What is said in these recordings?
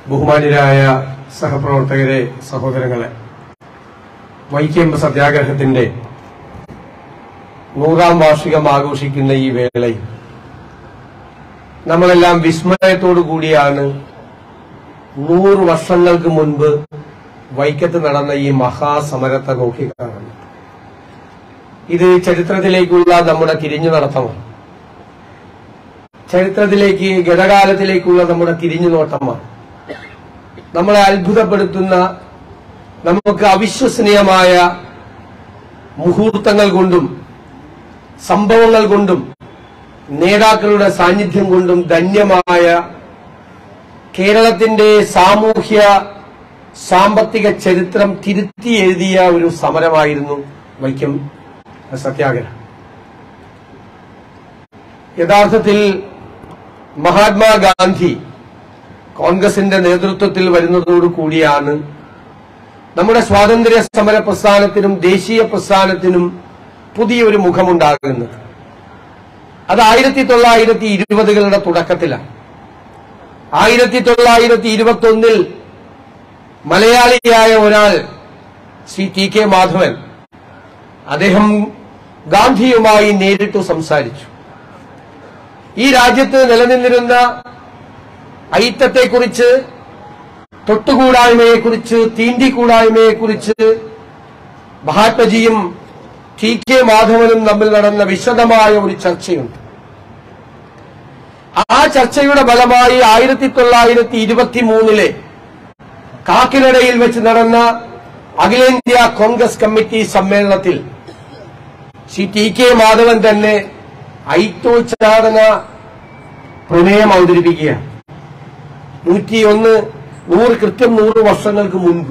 ബഹുമാന്യരായ സഹപ്രവർത്തകരെ, സഹോദരങ്ങളെ, വൈക്കം സത്യാഗ്രഹത്തിന്റെ 100ാം വാർഷികം ആഘോഷിക്കുന്ന ഈ വേളയിൽ നമ്മളെല്ലാം വിസ്മയത്തോടു കൂടിയാണ് 100 വർഷങ്ങൾക്ക് മുൻപ് വൈക്കത്ത് നടന്ന ഈ മഹാസമരത്തെ നോക്കിക്കാണുന്നത്. ഇത് ചരിത്രത്തിലേക്കുള്ള നമ്മുടെ തിരിഞ്ഞു നടത്തമാണ്. ചരിത്രത്തിലേക്ക്, ഗതകാലത്തിലേക്കുള്ള നമ്മുടെ തിരിഞ്ഞു നോട്ടമാണ്. നമ്മളെ അത്ഭുതപ്പെടുത്തുന്ന, നമുക്ക് അവിശ്വസനീയമായ മുഹൂർത്തങ്ങൾ കൊണ്ടും സംഭവങ്ങൾ കൊണ്ടും നേതാക്കളുടെ സാന്നിധ്യം കൊണ്ടും ധന്യമായ കേരളത്തിന്റെ സാമൂഹ്യ സാമ്പത്തിക ചരിത്രം തിരുത്തി എഴുതിയ ഒരു സമരമായിരുന്നു വൈക്കം സത്യാഗ്രഹം. യഥാർത്ഥത്തിൽ മഹാത്മാഗാന്ധി കോൺഗ്രസിന്റെ നേതൃത്വത്തിൽ വരുന്നതോടുകൂടിയാണ് നമ്മുടെ സ്വാതന്ത്ര്യ സമര പ്രസ്ഥാനത്തിനും ദേശീയ പ്രസ്ഥാനത്തിനും പുതിയൊരു മുഖമുണ്ടാകുന്നത്. അത് 1920കളുടെ തുടക്കത്തിലാണ്. 1921 മലയാളിയായ ഒരാൾ, ശ്രീ ടി കെ മാധവൻ, അദ്ദേഹം ഗാന്ധിയുമായി നേരിട്ട് സംസാരിച്ചു. ഈ രാജ്യത്ത് നിലനിന്നിരുന്ന ഐക്യത്തെക്കുറിച്ച്, തൊട്ടുകൂടായ്മയെക്കുറിച്ച്, തീണ്ടിക്കൂടായ്മയെക്കുറിച്ച് മഹാത്മജിയും ടി കെ മാധവനും തമ്മിൽ നടന്ന വിശദമായ ഒരു ചർച്ചയുണ്ട്. ആ ചർച്ചയുടെ ഫലമായി 1923 കാക്കിനടയിൽ വെച്ച് നടന്ന അഖിലേന്ത്യാ കോൺഗ്രസ് കമ്മിറ്റി സമ്മേളനത്തിൽ ശ്രീ ടി കെ മാധവൻ തന്നെ ഐക്യോച്ചാടന പ്രമേയം അവതരിപ്പിക്കുകയാണ്. 101 കൃത്യം 100 വർഷങ്ങൾക്ക് മുൻപ്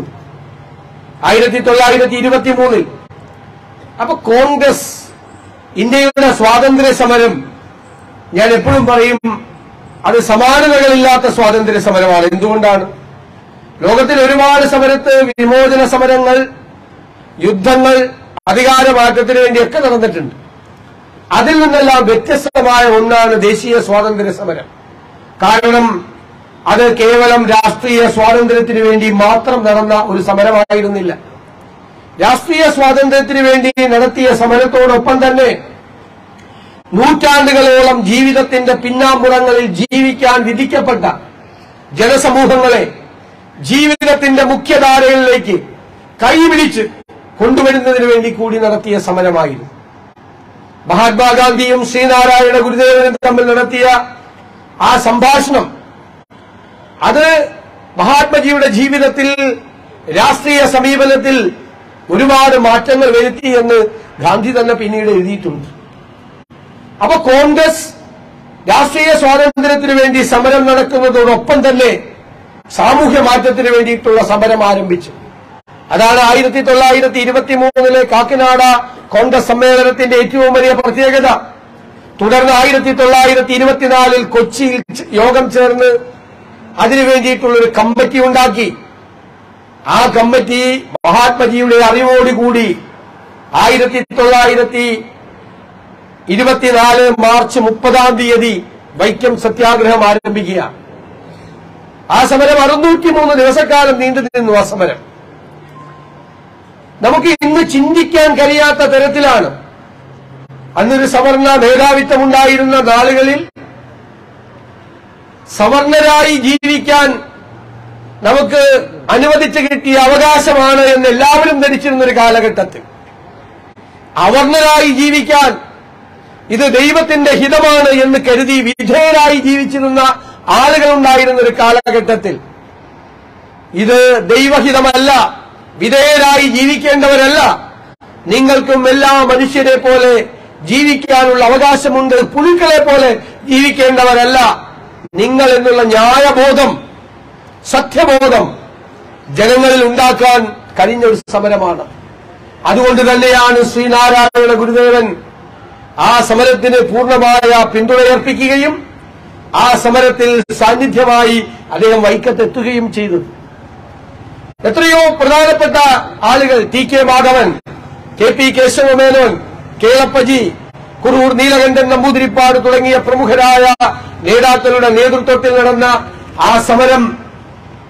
1923. അപ്പൊ കോൺഗ്രസ്, ഇന്ത്യയുടെ സ്വാതന്ത്ര്യ സമരം, ഞാൻ എപ്പോഴും പറയും, അത് സമാനതകളില്ലാത്ത സ്വാതന്ത്ര്യ സമരമാണ്. എന്തുകൊണ്ടാണ്? ലോകത്തിൽ ഒരുപാട് സമരത്ത് വിമോചന സമരങ്ങൾ, യുദ്ധങ്ങൾ, അധികാരമാറ്റത്തിന് വേണ്ടിയൊക്കെ നടന്നിട്ടുണ്ട്. അതിൽ നിന്നെല്ലാം വ്യത്യസ്തമായ ഒന്നാണ് ദേശീയ സ്വാതന്ത്ര്യ സമരം. കാരണം അത് കേവലം രാഷ്ട്രീയ സ്വാതന്ത്ര്യത്തിന് വേണ്ടി മാത്രം നടന്ന ഒരു സമരമായിരുന്നില്ല. രാഷ്ട്രീയ സ്വാതന്ത്ര്യത്തിന് വേണ്ടി നടത്തിയ സമരത്തോടൊപ്പം തന്നെ നൂറ്റാണ്ടുകളോളം ജീവിതത്തിന്റെ പിന്നാമ്പുറങ്ങളിൽ ജീവിക്കാൻ വിധിക്കപ്പെട്ട ജനസമൂഹങ്ങളെ ജീവിതത്തിന്റെ മുഖ്യധാരകളിലേക്ക് കൈപിടിച്ച് കൊണ്ടുവരുന്നതിന് വേണ്ടി കൂടി നടത്തിയ സമരമായിരുന്നു. മഹാത്മാഗാന്ധിയും ശ്രീനാരായണ ഗുരുദേവനും തമ്മിൽ നടത്തിയ ആ സംഭാഷണം, അത് മഹാത്മജിയുടെ ജീവിതത്തിൽ, രാഷ്ട്രീയ സമീപനത്തിൽ ഒരുപാട് മാറ്റങ്ങൾ വരുത്തി എന്ന് ഗാന്ധി തന്നെ പിന്നീട് എഴുതിയിട്ടുണ്ട്. അപ്പൊ കോൺഗ്രസ് രാഷ്ട്രീയ സ്വാതന്ത്ര്യത്തിന് വേണ്ടി സമരം നടക്കുന്നതോടൊപ്പം തന്നെ സാമൂഹ്യ മാറ്റത്തിന് വേണ്ടിയിട്ടുള്ള സമരം ആരംഭിച്ചു. അതാണ് 1923 കാക്കിനാട കോൺഗ്രസ് സമ്മേളനത്തിന്റെ ഏറ്റവും വലിയ പ്രത്യേകത. തുടർന്ന് 1924 കൊച്ചിയിൽ യോഗം ചേർന്ന് അതിനു വേണ്ടിയിട്ടുള്ളൊരു കമ്മിറ്റി ഉണ്ടാക്കി. ആ കമ്മിറ്റി മഹാത്മജിയുടെ അറിവോടുകൂടി 1924 മാർച്ച് 30 വൈക്കം സത്യാഗ്രഹം ആരംഭിക്കുക. ആ സമരം 603 ദിവസക്കാലം നീണ്ടു നിന്നു. ആ സമരം നമുക്ക് ഇന്ന് ചിന്തിക്കാൻ കഴിയാത്ത തരത്തിലാണ്. അന്നൊരു സവർണ മേധാവിത്വമുണ്ടായിരുന്ന നാളുകളിൽ സവർണരായി ജീവിക്കാൻ നമുക്ക് അനുവദിച്ചു കിട്ടിയ അവകാശമാണ് എന്ന് എല്ലാവരും ധരിച്ചിരുന്ന ഒരു കാലഘട്ടത്തിൽ, അവർണരായി ജീവിക്കാൻ ഇത് ദൈവത്തിന്റെ ഹിതമാണ് എന്ന് കരുതി വിധേയരായി ജീവിച്ചിരുന്ന ആളുകളുണ്ടായിരുന്ന ഒരു കാലഘട്ടത്തിൽ ഇത് ദൈവഹിതമല്ല, വിധേയരായി ജീവിക്കേണ്ടവരല്ല, നിങ്ങൾക്കും എല്ലാ മനുഷ്യരെ പോലെ ജീവിക്കാനുള്ള അവകാശമുണ്ട്, പുഴുക്കളെ പോലെ ജീവിക്കേണ്ടവരല്ല നിങ്ങൾ എന്നുള്ള ന്യായബോധം, സത്യബോധം ജനങ്ങളിൽ ഉണ്ടാക്കാൻ കഴിഞ്ഞൊരു സമരമാണ്. അതുകൊണ്ട് തന്നെയാണ് ശ്രീനാരായണ ഗുരുദേവൻ ആ സമരത്തിന് പൂർണ്ണമായ പിന്തുണയർപ്പിക്കുകയും ആ സമരത്തിൽ സാന്നിധ്യമായി അദ്ദേഹം വൈക്കത്തെത്തുകയും ചെയ്തു. എത്രയോ പ്രധാനപ്പെട്ട ആളുകൾ, T K Madhavan, K P Kesava Menon, Kelappaji, Kurur Neelakantan Namboothiripad തുടങ്ങിയ പ്രമുഖരായ നേതാക്കളുടെ നേതൃത്വത്തിൽ നടന്ന ആ സമരം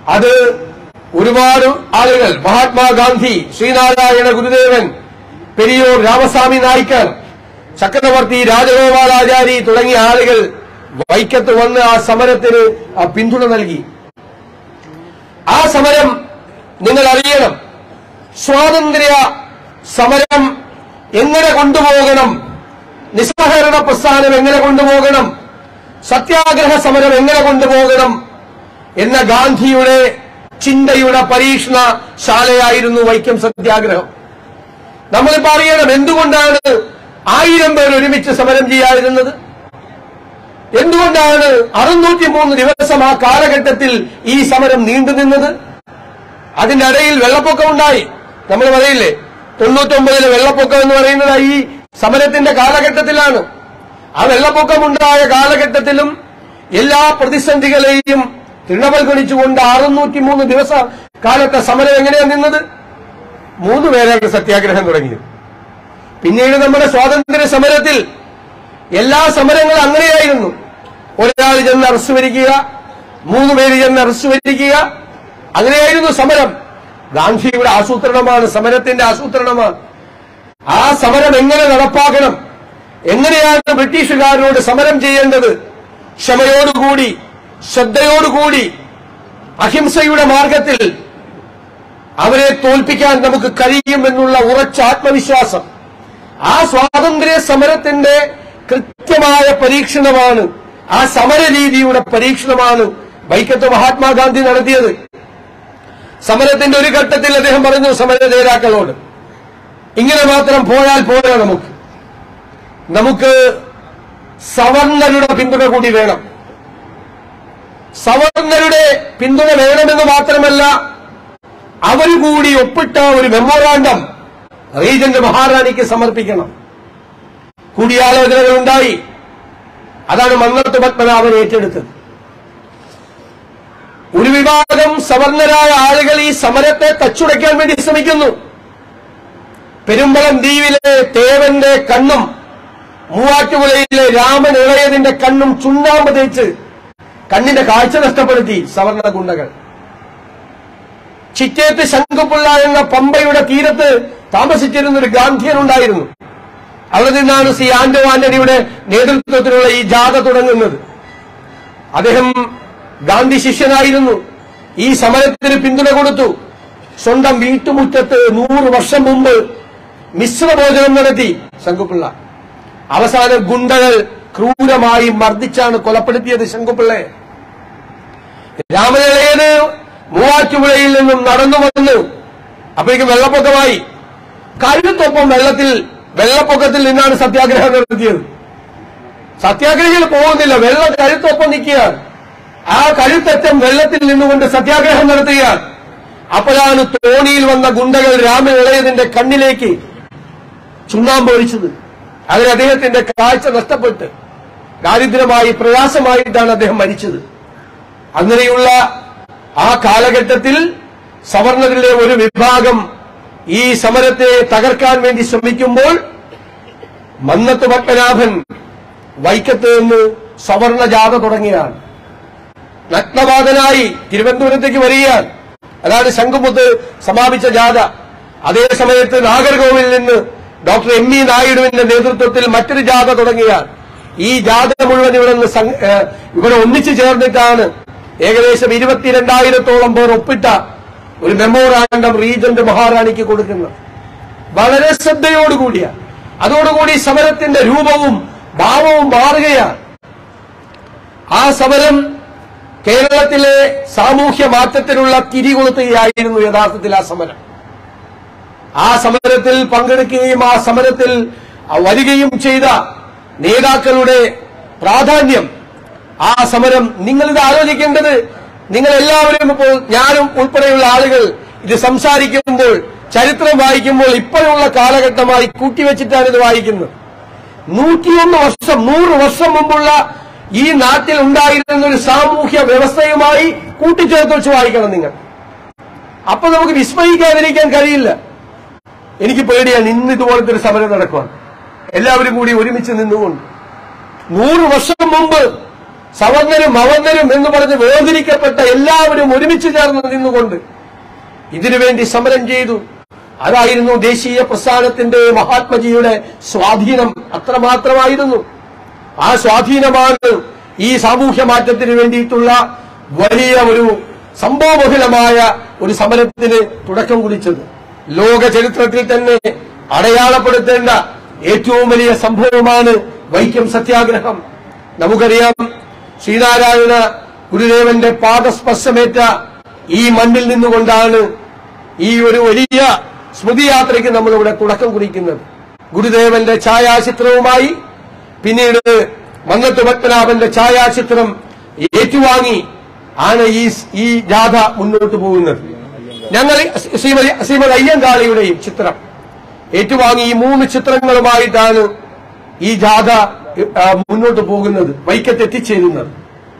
അത് ഒരുപാട് ആളുകൾ, മഹാത്മാഗാന്ധി, ശ്രീനാരായണ ഗുരുദേവൻ, പെരിയൂർ രാമസ്വാമി നായ്ക്കർ, ചക്രവർത്തി രാജഗോപാലാചാരി തുടങ്ങിയ ആളുകൾ വൈക്കത്ത് വന്ന് ആ സമരത്തിന് പിന്തുണ നൽകി. ആ സമരം നിങ്ങൾ അറിയണം. സ്വാതന്ത്ര്യ സമരം എങ്ങനെ കൊണ്ടുപോകണം, നിസ്സഹകരണ പ്രസ്ഥാനം എങ്ങനെ കൊണ്ടുപോകണം, സത്യാഗ്രഹ സമരം എങ്ങനെ കൊണ്ടുപോകണം എന്ന ഗാന്ധിയുടെ ചിന്തയുടെ പരീക്ഷണശാലയായിരുന്നു വൈക്കം സത്യാഗ്രഹം. നമ്മളിപ്പോ അറിയണം എന്തുകൊണ്ടാണ് 1000 പേർ ഒരുമിച്ച് സമരം ചെയ്യാതിരുന്നത്, എന്തുകൊണ്ടാണ് 603 ദിവസം ആ കാലഘട്ടത്തിൽ ഈ സമരം നീണ്ടുനിന്നത്. അതിന്റെ ഇടയിൽ വെള്ളപ്പൊക്കമുണ്ടായി. നമ്മൾ പറയില്ലേ 99 വെള്ളപ്പൊക്കം എന്ന് പറയുന്നത് ഈ സമരത്തിന്റെ കാലഘട്ടത്തിലാണ്. ആ വെള്ളപ്പൊക്കമുണ്ടായ കാലഘട്ടത്തിലും എല്ലാ പ്രതിസന്ധികളെയും തൃണവൽഗണിച്ചുകൊണ്ട് 603 ദിവസ കാലത്തെ സമരം എങ്ങനെയാണ് നിന്നത്? 3 പേരാണ് സത്യാഗ്രഹം തുടങ്ങിയത്. പിന്നീട് നമ്മുടെ സ്വാതന്ത്ര്യ സമരത്തിൽ എല്ലാ സമരങ്ങളും അങ്ങനെയായിരുന്നു. ഒരാൾ ചെന്ന് അറസ്റ്റ് വരിക്കുക, 3 പേര് ചെന്ന് അറസ്റ്റ് വരിക്കുക, അങ്ങനെയായിരുന്നു സമരം. ഗാന്ധിയുടെ ആസൂത്രണമാണ്, സമരത്തിന്റെ ആസൂത്രണമാണ്. ആ സമരം എങ്ങനെ നടപ്പാക്കണം, എങ്ങനെയാണ് ബ്രിട്ടീഷുകാരോട് സമരം ചെയ്യേണ്ടത്, ക്ഷമയോടുകൂടി, ശ്രദ്ധയോടുകൂടി, അഹിംസയുടെ മാർഗത്തിൽ അവരെ തോൽപ്പിക്കാൻ നമുക്ക് കഴിയുമെന്നുള്ള ഉറച്ച ആത്മവിശ്വാസം, ആ സ്വാതന്ത്ര്യ സമരത്തിന്റെ കൃത്യമായ പരീക്ഷണമാണ്, ആ സമരരീതിയുടെ പരീക്ഷണമാണ് വൈക്കത്ത് മഹാത്മാഗാന്ധി നടത്തിയത്. സമരത്തിന്റെ ഒരു ഘട്ടത്തിൽ അദ്ദേഹം പറഞ്ഞു സമര നേതാക്കളോട്, ഇങ്ങനെ മാത്രം പോയാൽ പോരാ, നമുക്ക് സവർണരുടെ പിന്തുണ കൂടി വേണം. സവർണരുടെ പിന്തുണ വേണമെന്ന് മാത്രമല്ല, അവരുകൂടി ഒപ്പിട്ട ഒരു മെമ്മോറാണ്ടം റീജന്റ് മഹാറാണിക്ക് സമർപ്പിക്കണം. കൂടിയാലോചനകൾ ഉണ്ടായി. അതാണ് മന്നത്ത് പത്മനാഭൻ ഏറ്റെടുത്തത്. ഒരു വിഭാഗം സവർണരായ ആളുകൾ ഈ സമരത്തെ തച്ചുടയ്ക്കാൻ വേണ്ടി ശ്രമിക്കുന്നു. പെരുമ്പളം ദ്വീപിലെ തേവന്റെ കണ്ണും മൂവാറ്റുപുഴയിലെ രാമൻ ഇളയതിന്റെ കണ്ണും ചുണ്ണാമ്പ് തേച്ച് കണ്ണിന്റെ കാഴ്ച നഷ്ടപ്പെടുത്തി സവർണ ഗുണ്ടകൾ. ചിറ്റേത്ത് ശങ്കുപിള്ള എന്ന പമ്പയുടെ തീരത്ത് താമസിച്ചിരുന്ന ഒരു ഗാന്ധിയൻ ഉണ്ടായിരുന്നു. അവിടെ നിന്നാണ് സി ആന്റോ ആന്റണിയുടെ നേതൃത്വത്തിലുള്ള ഈ ജാഥ തുടങ്ങുന്നത്. അദ്ദേഹം ഗാന്ധി ശിഷ്യനായിരുന്നു. ഈ സമരത്തിന് പിന്തുണ കൊടുത്തു. സ്വന്തം വീട്ടുമുറ്റത്ത് 100 വർഷം മുമ്പ് മിശ്രഭോജനം നടത്തി ശങ്കുപിള്ള. അവസാനം ഗുണ്ടകൾ ക്രൂരമായി മർദ്ദിച്ചാണ് കൊലപ്പെടുത്തിയത് ശങ്കുപിള്ളയെ. രാമനിളയന് മൂവാറ്റുപുഴയിൽ നിന്നും നടന്നു വന്നു. അപ്പോഴേക്കും വെള്ളപ്പൊക്കമായി. കഴുത്തൊപ്പം വെള്ളപ്പൊക്കത്തിൽ നിന്നാണ് സത്യാഗ്രഹം നടത്തിയത്. സത്യാഗ്രഹികൾ പോകുന്നില്ല, വെള്ളം കഴുത്തൊപ്പം നിൽക്കുകയാണ്. ആ കഴുത്തറ്റം വെള്ളത്തിൽ നിന്നുകൊണ്ട് സത്യാഗ്രഹം നടത്തുകയാണ്. അപ്പോഴാണ് തോണിയിൽ വന്ന ഗുണ്ടകൾ രാമനിളയതിന്റെ കണ്ണിലേക്ക് ചുണ്ണാമ്പ് ഒഴിച്ചത്. അതിന് അദ്ദേഹത്തിന്റെ കാഴ്ച നഷ്ടപ്പെട്ട് ദാരിദ്ര്യമായി പ്രയാസമായിട്ടാണ് അദ്ദേഹം മരിച്ചത്. അങ്ങനെയുള്ള ആ കാലഘട്ടത്തിൽ സവർണരിലെ ഒരു വിഭാഗം ഈ സമരത്തെ തകർക്കാൻ വേണ്ടി ശ്രമിക്കുമ്പോൾ മന്നത്ത് പത്മനാഭൻ വൈക്കത്ത് നിന്ന് സവർണ ജാഥ തുടങ്ങിയാണ്. നഗ്നപാതനായി തിരുവനന്തപുരത്തേക്ക് വരികയാണ്. അതാണ് ശംഖുമുത്ത് സമാപിച്ച ജാഥ. അതേ സമയത്ത് നാഗർകോവിലിൽ നിന്ന് ഡോക്ടർ എം ഇ നായിഡുവിന്റെ നേതൃത്വത്തിൽ മറ്റൊരു ജാഥ തുടങ്ങിയാണ്. ഈ ജാഥ മുഴുവൻ ഇവിടെ ഒന്നിച്ചു ചേർന്നിട്ടാണ് ഏകദേശം 22,000-ഓളം പേർ ഒപ്പിട്ട ഒരു മെമ്മോറാണ്ടം റീജന്റ് മഹാറാണിക്ക് കൊടുക്കുന്നത്. വളരെ ശ്രദ്ധയോടുകൂടിയാണ്. അതോടുകൂടി സമരത്തിന്റെ രൂപവും ഭാവവും മാറുകയാണ്. ആ സമരം കേരളത്തിലെ സാമൂഹ്യ മാറ്റത്തിനുള്ള തിരികൊളുത്തുകയായിരുന്നു യഥാർത്ഥത്തിൽ ആ സമരം. ആ സമരത്തിൽ പങ്കെടുക്കുകയും ആ സമരത്തിൽ വരികയും ചെയ്ത നേതാക്കളുടെ പ്രാധാന്യം, ആ സമരം നിങ്ങളിത് ആലോചിക്കേണ്ടത്, നിങ്ങൾ എല്ലാവരും ഇപ്പോൾ ഞാനും ഉൾപ്പെടെയുള്ള ആളുകൾ ഇത് സംസാരിക്കുമ്പോൾ, ചരിത്രം വായിക്കുമ്പോൾ ഇപ്പോഴുള്ള കാലഘട്ടമായി കൂട്ടിവെച്ചിട്ടാണ് ഇത് വായിക്കുന്നത്. 101 വർഷം 100 വർഷം മുമ്പുള്ള ഈ നാട്ടിൽ ഉണ്ടായിരുന്ന ഒരു സാമൂഹ്യ വ്യവസ്ഥയുമായി കൂട്ടിച്ചേർത്ത് വെച്ച് വായിക്കണം നിങ്ങൾ. അപ്പൊ നമുക്ക് വിസ്മയിക്കാതിരിക്കാൻ കഴിയില്ല. എനിക്ക് പേടിയാണ് ഇന്ന് ഇതുപോലത്തെ ഒരു സമരം നടക്കുവാൻ. എല്ലാവരും കൂടി ഒരുമിച്ച് നിന്നുകൊണ്ട് 100 വർഷം മുമ്പ് സവർണരും അവർണരും എന്ന് പറഞ്ഞ് വേർതിരിക്കപ്പെട്ട എല്ലാവരും ഒരുമിച്ച് ചേർന്ന് നിന്നുകൊണ്ട് ഇതിനുവേണ്ടി സമരം ചെയ്തു. അതായിരുന്നു ദേശീയ പ്രസ്ഥാനത്തിന്റെ മഹാത്മജിയുടെ സ്വാധീനം. അത്രമാത്രമായിരുന്നു. ആ സ്വാധീനമാണ് ഈ സാമൂഹ്യ മാറ്റത്തിന് വേണ്ടിയിട്ടുള്ള വലിയ ഒരു സംഭവബഹുലമായ ഒരു സമരത്തിന് തുടക്കം കുറിച്ചത്. ലോക ചരിത്രത്തിൽ തന്നെ അടയാളപ്പെടുത്തേണ്ട ഏറ്റവും വലിയ സംഭവമാണ് വൈക്കം സത്യാഗ്രഹം. നമുക്കറിയാം, ശ്രീനാരായണ ഗുരുദേവന്റെ പാദസ്പർശമേറ്റ ഈ മണ്ണിൽ നിന്നുകൊണ്ടാണ് ഈ ഒരു വലിയ സ്മൃതിയാത്രയ്ക്ക് നമ്മളിവിടെ തുടക്കം കുറിക്കുന്നത്. ഗുരുദേവന്റെ ഛായാചിത്രവുമായി പിന്നീട് മന്നത്ത് പത്മനാഭന്റെ ഛായാചിത്രം ഏറ്റുവാങ്ങി ആണ് ഈ ജാഥ മുന്നോട്ട് പോകുന്നത്. ഞങ്ങൾ ശ്രീമതി അയ്യങ്കാളിയുടെയും ചിത്രം ഏറ്റുവാങ്ങി ഈ 3 ചിത്രങ്ങളുമായിട്ടാണ് ഈ ജാഥ മുന്നോട്ട് പോകുന്നത്, വൈക്കത്ത് എത്തിച്ചേരുന്നത്.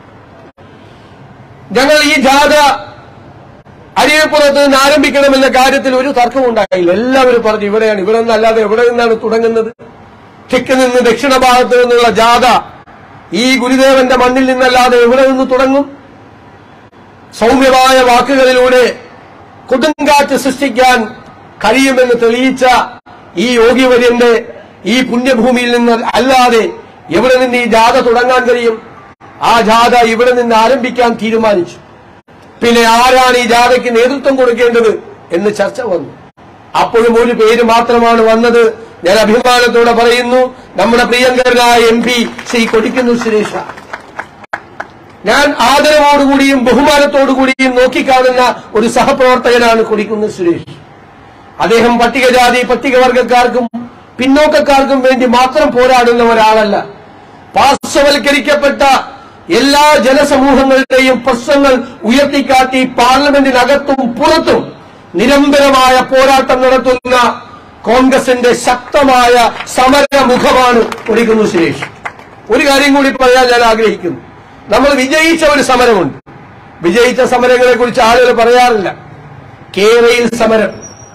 ഞങ്ങൾ ഈ ജാഥ അരിയപ്പുറത്ത് നിന്ന് ആരംഭിക്കണമെന്ന കാര്യത്തിൽ ഒരു തർക്കമുണ്ടായില്ല. എല്ലാവരും പറഞ്ഞു ഇവിടെയാണ്, ഇവിടെ നിന്നല്ലാതെ എവിടെ നിന്നാണ് തുടങ്ങുന്നത്? തെക്ക് നിന്ന് ദക്ഷിണ ഭാഗത്ത് നിന്നുള്ള ജാഥ ഈ ഗുരുദേവന്റെ മണ്ണിൽ നിന്നല്ലാതെ എവിടെ നിന്ന് തുടങ്ങും? സൗമ്യമായ വാക്കുകളിലൂടെ കൊടുങ്കാറ്റ് സൃഷ്ടിക്കാൻ കഴിയുമെന്ന് തെളിയിച്ച ഈ യോഗിവര്യന്റെ ഈ പുണ്യഭൂമിയിൽ നിന്ന് അല്ലാതെ എവിടെ നിന്ന് ഈ ജാഥ തുടങ്ങാൻ കഴിയും? ആ ജാഥ ഇവിടെ നിന്ന് ആരംഭിക്കാൻ തീരുമാനിച്ചു. പിന്നെ ആരാണ് ഈ ജാഥയ്ക്ക് നേതൃത്വം കൊടുക്കേണ്ടത് എന്ന് ചർച്ച വന്നു. അപ്പോഴും ഒരു പേര് മാത്രമാണ് വന്നത്. ഞാൻ അഭിമാനത്തോടെ പറയുന്നു, നമ്മുടെ പ്രിയങ്കരനായ MP ശ്രീ കൊടിക്കുന്നിൽ സുരേഷ്. ഞാൻ ആദരവോടുകൂടിയും ബഹുമാനത്തോടുകൂടിയും നോക്കിക്കാണുന്ന ഒരു സഹപ്രവർത്തകനാണ് കൊടിക്കുന്നിൽ സുരേഷ്. അദ്ദേഹം പട്ടികജാതി പട്ടികവർഗക്കാർക്കും പിന്നോക്കക്കാർക്കും വേണ്ടി മാത്രം പോരാടുന്ന ഒരാളല്ല. പാർശ്വവൽക്കരിക്കപ്പെട്ട എല്ലാ ജനസമൂഹങ്ങളുടെയും പ്രശ്നങ്ങൾ ഉയർത്തിക്കാട്ടി പാർലമെന്റിനകത്തും പുറത്തും നിരന്തരമായ പോരാട്ടം നടത്തുന്ന കോൺഗ്രസിന്റെ ശക്തമായ സമരമുഖമാണ് കൊടിക്കുന്നിൽ സുരേഷ്. ഒരു കാര്യം കൂടി പറയാൻ ഞാൻ ആഗ്രഹിക്കുന്നു. നമ്മൾ വിജയിച്ച ഒരു സമരമുണ്ട്. വിജയിച്ച സമരങ്ങളെ കുറിച്ച് ആളുകൾ പറയാറില്ല. കേരയിൽ സമരം.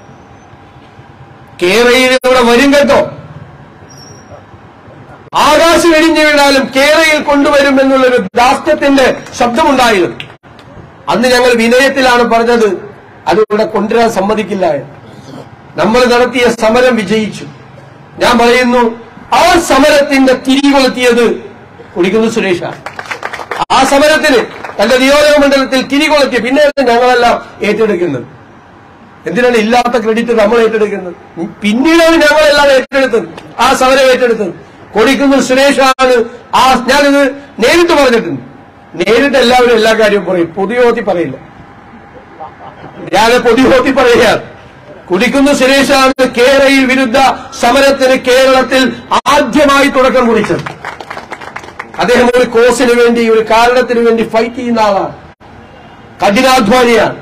കേരയിൽ ഇവിടെ വരും കേട്ടോ. ആകാശം ഇടിഞ്ഞു വീണാലും കേരയിൽ കൊണ്ടുവരും എന്നുള്ളൊരു ദാസ്യത്തിന്റെ ശബ്ദമുണ്ടായിരുന്നു. അന്ന് ഞങ്ങൾ വിനയത്തിലാണ് പറഞ്ഞത് അതിവിടെ കൊണ്ടുവരാൻ സമ്മതിക്കില്ല. നമ്മൾ നടത്തിയ സമരം വിജയിച്ചു. ഞാൻ പറയുന്നു, ആ സമരത്തിന്റെ തിരികൊളുത്തിയത് കൊടിക്കുന്നിൽ സുരേഷാണ്. ആ സമരത്തിന് തന്റെ നിയോജക മണ്ഡലത്തിൽ തിരികൊളുത്തിയ പിന്നെ ഞങ്ങളെല്ലാം ഏറ്റെടുക്കുന്നത്. എന്തിനാണ് ഇല്ലാത്ത ക്രെഡിറ്റ് നമ്മൾ ഏറ്റെടുക്കുന്നത്? പിന്നീടാണ് ഞങ്ങളെല്ലാം ഏറ്റെടുത്തത്, ആ സമരം ഏറ്റെടുത്തത്. കൊടിക്കുന്നിൽ സുരേഷാണ്. ഞാനിത് നേരിട്ട് പറഞ്ഞിട്ടുണ്ട്. നേരിട്ട് എല്ലാവരും എല്ലാ കാര്യവും പറയും, പൊതുയോത്തി പറയില്ല. ഞാൻ പൊതുയോത്തി പറയുകയാണ്. കൊടിക്കുന്നിൽ സുരേഷാണ് കേരയിൽ വിരുദ്ധ സമരത്തിന് കേരളത്തിൽ ആദ്യമായി തുടക്കം കുറിച്ചത്. അദ്ദേഹം ഒരു കോസിന് വേണ്ടി, ഒരു കാരണത്തിന് വേണ്ടി ഫൈറ്റ് ചെയ്യുന്ന ആളാണ്, കഠിനാധ്വാനിയാണ്.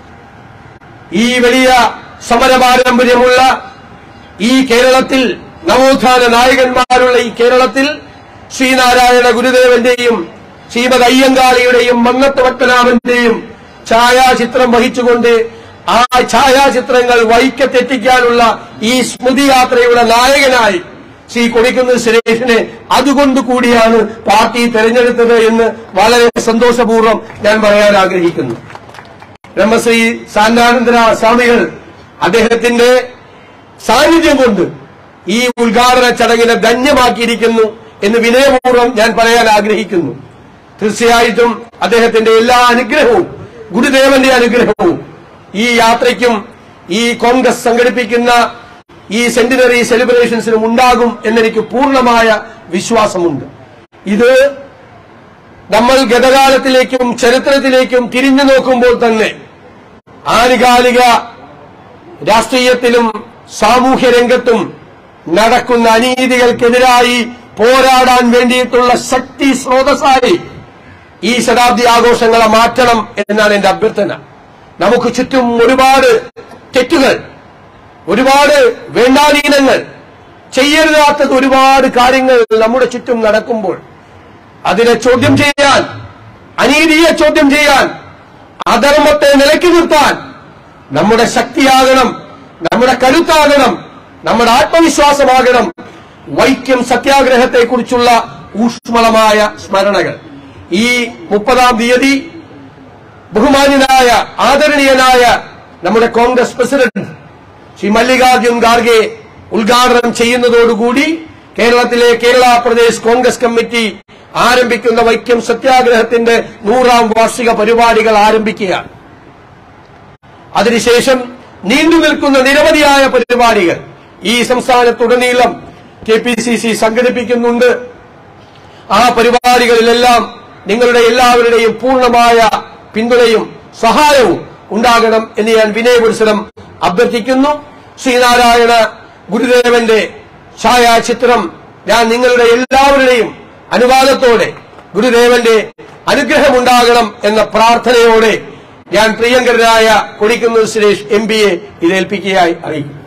ഈ വലിയ സമരപാരമ്പര്യമുള്ള ഈ കേരളത്തിൽ, നവോത്ഥാന നായകന്മാരുള്ള ഈ കേരളത്തിൽ ശ്രീനാരായണ ഗുരുദേവന്റെയും ശ്രീമതി അയ്യങ്കാളിയുടെയും മന്നത്ത് പത്മനാഭന്റെയും ഛായാചിത്രം വഹിച്ചുകൊണ്ട് ആ ഛായാചിത്രങ്ങൾ വൈക്കത്തെത്തിക്കാനുള്ള ഈ സ്മൃതിയാത്രയുടെ നായകനായി ശ്രീ കൊടിക്കുന്നിൽ സുരേഷിനെ അതുകൊണ്ട് കൂടിയാണ് പാർട്ടി തെരഞ്ഞെടുത്തത് എന്ന് വളരെ സന്തോഷപൂർവ്വം ഞാൻ പറയാൻ ആഗ്രഹിക്കുന്നു. ബ്രഹ്മശ്രീ സാന്നാനന്ദ സ്വാമികൾ അദ്ദേഹത്തിന്റെ സാന്നിധ്യം കൊണ്ട് ഈ ഉദ്ഘാടന ചടങ്ങിനെ ധന്യമാക്കിയിരിക്കുന്നു എന്ന് വിനയപൂർവ്വം ഞാൻ പറയാൻ ആഗ്രഹിക്കുന്നു. തീർച്ചയായിട്ടും അദ്ദേഹത്തിന്റെ എല്ലാ അനുഗ്രഹവും, ഗുരുദേവന്റെ അനുഗ്രഹവും ഈ യാത്രയ്ക്കും ഈ കോൺഗ്രസ് സംഘടിപ്പിക്കുന്ന ഈ സെന്റിനറി സെലിബ്രേഷൻസിനും ഉണ്ടാകും എന്നെനിക്ക് പൂർണ്ണമായ വിശ്വാസമുണ്ട്. ഇത് നമ്മൾ ഗതകാലത്തിലേക്കും ചരിത്രത്തിലേക്കും തിരിഞ്ഞു നോക്കുമ്പോൾ തന്നെ ആനുകാലിക രാഷ്ട്രീയത്തിലും സാമൂഹ്യ രംഗത്തും നടക്കുന്ന അനീതികൾക്കെതിരായി പോരാടാൻ വേണ്ടിയിട്ടുള്ള ശക്തി സ്രോതസ്സായി ഈ ശതാബ്ദി ആഘോഷങ്ങളെ മാറ്റണം എന്നാണ് എന്റെ അഭ്യർത്ഥന. നമുക്ക് ചുറ്റും ഒരുപാട് തെറ്റുകൾ, ഒരുപാട് വേണ്ടാധീനങ്ങൾ, ചെയ്യരുതാത്തത് ഒരുപാട് കാര്യങ്ങൾ നമ്മുടെ ചുറ്റും നടക്കുമ്പോൾ അതിനെ ചോദ്യം ചെയ്യാൻ, അനീതിയെ ചോദ്യം ചെയ്യാൻ, അധർമ്മത്തെ നിലയ്ക്ക് നിർത്താൻ നമ്മുടെ ശക്തിയാകണം, നമ്മുടെ കരുത്താകണം, നമ്മുടെ ആത്മവിശ്വാസമാകണം വൈക്കം സത്യാഗ്രഹത്തെക്കുറിച്ചുള്ള ഊഷ്മളമായ സ്മരണകൾ. ഈ 30-ാം തീയതി ബഹുമാന്യനായ ആദരണീയനായ നമ്മുടെ കോൺഗ്രസ് പ്രസിഡന്റ് ശ്രീ മല്ലികാർജുൻ ഖാർഗെ ഉദ്ഘാടനം ചെയ്യുന്നതോടുകൂടി കേരളത്തിലെ കേരള പ്രദേശ് കോൺഗ്രസ് കമ്മിറ്റി ആരംഭിക്കുന്ന വൈക്കം സത്യാഗ്രഹത്തിന്റെ 100-ാം വാർഷിക പരിപാടികൾ ആരംഭിക്കുകയാണ്. അതിനുശേഷം നീണ്ടുനിൽക്കുന്ന നിരവധിയായ പരിപാടികൾ ഈ സംസ്ഥാനത്തുടനീളം KPCC സംഘടിപ്പിക്കുന്നുണ്ട്. ആ പരിപാടികളിലെല്ലാം നിങ്ങളുടെ എല്ലാവരുടെയും പൂർണ്ണമായ പിന്തുണയും സഹായവും ഉണ്ടാകണം എന്ന് ഞാൻ വിനയപുരസ്സരം അഭ്യർത്ഥിക്കുന്നു. ശ്രീനാരായണ ഗുരുദേവന്റെ ഛായാചിത്രം ഞാൻ നിങ്ങളുടെ എല്ലാവരുടെയും അനുവാദത്തോടെ ഗുരുദേവന്റെ അനുഗ്രഹമുണ്ടാകണം എന്ന പ്രാർത്ഥനയോടെ ഞാൻ പ്രിയങ്കരനായ കൊടിക്കുന്നിൽ സുരേഷ് MP യെ ഇത് ഏൽപ്പിക്കുകയായി അറിയിക്കും.